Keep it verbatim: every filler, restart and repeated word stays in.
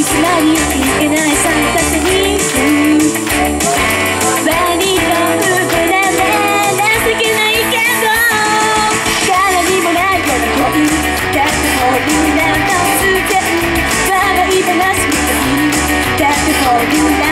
つまりいけないサンタフェにバニーとフードなんて情けないけど柄にもないような恋だってこういうな突然笑い話みたいだってこういうな